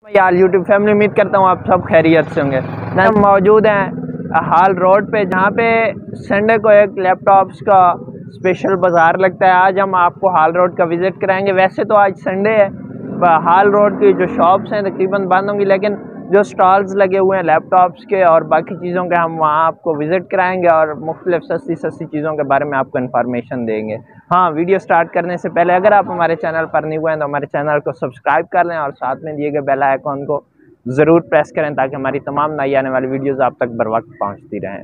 यार YouTube family, उम्मीद करता हूँ आप सब खैरियत से होंगे। हम मौजूद हैं हाल रोड पे, जहाँ पे संडे को एक लैपटॉप्स का स्पेशल बाज़ार लगता है। आज हम आपको हाल रोड का विज़िट कराएंगे। वैसे तो आज संडे है, हाल रोड की जो शॉप्स हैं तकरीबन बंद होंगी, लेकिन जो स्टॉल्स लगे हुए हैं लैपटॉप्स के और बाकी चीज़ों के, हम वहाँ आपको विज़िट कराएंगे और मुख्तलिफ सस्ती चीज़ों के बारे में आपको इन्फॉर्मेशन देंगे। हाँ, वीडियो स्टार्ट करने से पहले अगर आप हमारे चैनल पर नहीं हुए हैं तो हमारे चैनल को सब्सक्राइब कर लें और साथ में दिए गए बेल आइकॉन को ज़रूर प्रेस करें ताकि हमारी तमाम नई आने वाली वीडियोज़ आप तक बर वक्त पहुँचती रहें।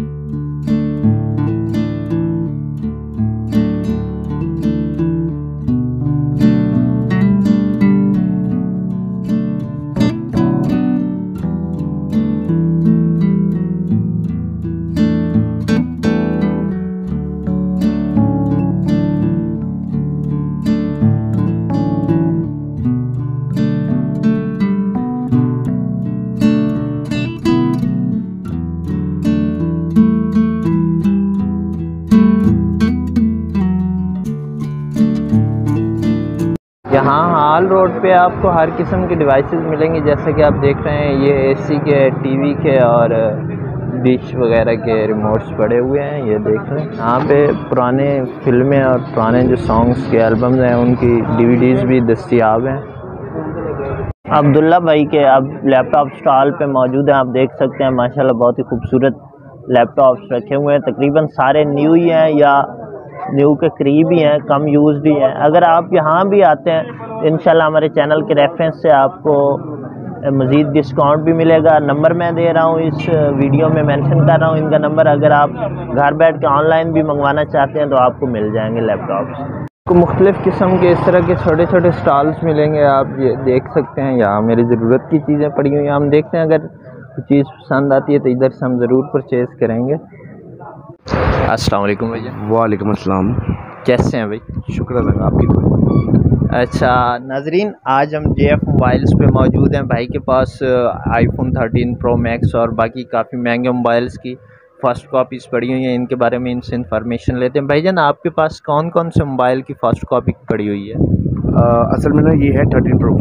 यहाँ हाल रोड पे आपको हर किस्म की डिवाइसेस मिलेंगी, जैसे कि आप देख रहे हैं ये एसी के, टीवी के और डिश वगैरह के रिमोट्स पड़े हुए हैं। ये देख लें, यहाँ पे पुराने फिल्में और पुराने जो सॉन्ग्स के एल्बम्स हैं उनकी डीवीडीज़ भी दस्तयाब हैं। अब्दुल्ला भाई के अब लैपटॉप स्टॉल पे मौजूद हैं। आप देख सकते हैं माशाल्लाह बहुत ही खूबसूरत लैपटॉप्स रखे हुए हैं। तकरीबन सारे न्यू ही हैं या न्यू के करीब ही हैं, कम यूज्ड ही हैं। अगर आप यहाँ भी आते हैं इंशाल्लाह हमारे चैनल के रेफरेंस से आपको मज़ीद डिस्काउंट भी मिलेगा। नंबर मैं दे रहा हूँ, इस वीडियो में मेंशन कर रहा हूँ इनका नंबर। अगर आप घर बैठ के ऑनलाइन भी मंगवाना चाहते हैं तो आपको मिल जाएंगे लैपटॉप्स। आपको मुख्तलिफ़ किस्म के इस तरह के छोटे छोटे स्टॉल्स मिलेंगे। आप ये देख सकते हैं, यहाँ मेरी ज़रूरत की चीज़ें पड़ी हुई हैं। हम देखते हैं अगर कोई चीज़ पसंद आती है तो इधर से हम ज़रूर परचेज़ करेंगे। अस्सलाम वालेकुम भैया। वालेकुम अस्सलाम। कैसे हैं भाई? शुक्र अल्लाह आपकी दुआ। अच्छा नाजरीन, आज हम JF मोबाइल्स पे मौजूद हैं। भाई के पास iPhone 13 Pro Max और बाकी काफ़ी महंगे मोबाइल्स की फ़र्स्ट कॉपीज़ पड़ी हुई हैं। इनके बारे में इनसे इंफॉर्मेशन लेते हैं। भाईजान, आपके पास कौन कौन से मोबाइल की फ़र्स्ट कॉपी पड़ी हुई है? असल में ना ये है 13 प्रो,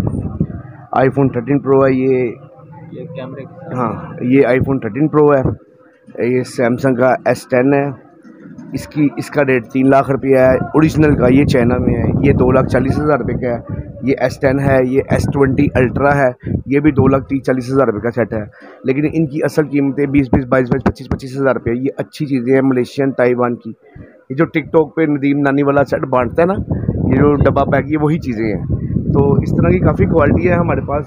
iPhone 13 Pro है ये कैमरे। हाँ, ये iPhone 13 Pro है। ये सैमसंग का S10 है। इसका रेट 3 लाख रुपया है ओरिजिनल का। ये चाइना में है, ये 2,40,000 रुपये का है। ये S10 है, ये S20 अल्ट्रा है, ये भी 2,30,40,000 रुपये का सेट है। लेकिन इनकी असल कीमतें 20,20, 22,22, 25,25,000 रुपये। ये अच्छी चीज़ें हैं मलेशियन ताइवान की। ये जो टिकटॉक पे नदीम नानी वाला सेट बांटता है ना, ये जो डब्बा पैक, ये वही चीज़ें हैं। तो इस तरह की काफ़ी क्वालिटी है हमारे पास,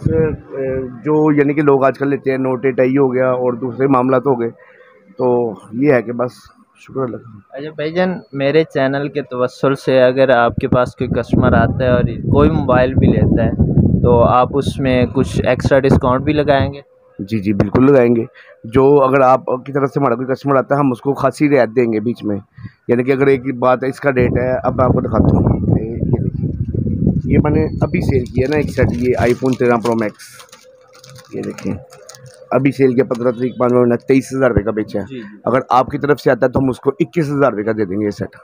जो यानी कि लोग आजकल लेते हैं। नोट 8i हो गया और दूसरे मामला तो हो गए। तो ये है कि बस शुक्र अल्लाह। अच्छा भाईजान, मेरे चैनल के तवस्सुल से अगर आपके पास कोई कस्टमर आता है और कोई मोबाइल भी लेता है तो आप उसमें कुछ एक्स्ट्रा डिस्काउंट भी लगाएंगे? जी जी बिल्कुल लगाएंगे। जो अगर आप की तरफ से हमारा कोई कस्टमर आता है, हम उसको खासी रियायत देंगे बीच में। यानी कि अगर एक बात है, इसका रेट है, अब मैं आपको दिखाता हूँ। ये देखिए, ये मैंने अभी सेल किया ना एक सेट, ये iPhone 13 Pro Max। ये देखिए अभी सेल किया 15 तारीख 5 महीना, 23,000 रुपये का बेचा है। अगर आपकी तरफ से आता है तो हम उसको 21,000 रुपये का दे देंगे ये सेट।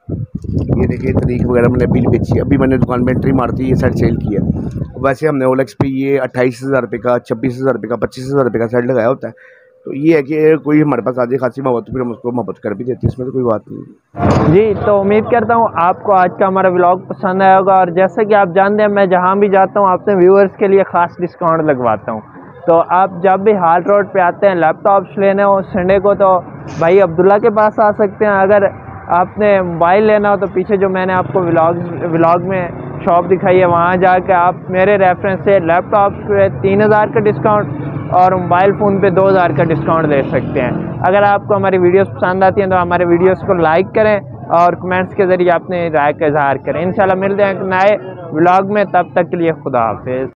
ये देखिए तारीख वगैरह मैंने बिल बेची, अभी मैंने दुकान में एंट्री मार दी, ये सेट सेल किया। वैसे हमने OLX पे ये 28,000 रुपये का, 26,000 रुपये का, 25,000 रुपये का सेट लगाया होता है। तो ये है कि कोई हमारे पास आ जाए खासी मोहब्बत, फिर हम उसको मोहब्बत कर भी देते हैं, इसमें तो कोई बात नहीं। जी, तो उम्मीद करता हूँ आपको आज का हमारा व्लॉग पसंद आया होगा। और जैसा कि आप जानते हैं, मैं जहाँ भी जाता हूँ अपने व्यूअर्स के लिए ख़ास डिस्काउंट लगवाता हूँ। तो आप जब भी हाल रोड पे आते हैं लैपटॉप्स लेने हो संडे को, तो भाई अब्दुल्ला के पास आ सकते हैं। अगर आपने मोबाइल लेना हो तो पीछे जो मैंने आपको व्लॉग में शॉप दिखाई है, वहाँ जाके आप मेरे रेफरेंस से लैपटॉप्स पे 3,000 का डिस्काउंट और मोबाइल फ़ोन पे 2,000 का डिस्काउंट ले सकते हैं। अगर आपको हमारी वीडियोस पसंद आती हैं तो हमारे वीडियोस को लाइक करें और कमेंट्स के ज़रिए अपने राय का इजहार करें। इंशाल्लाह मिलते हैं एक नए व्लॉग में, तब तक के लिए खुदा हाफिज़।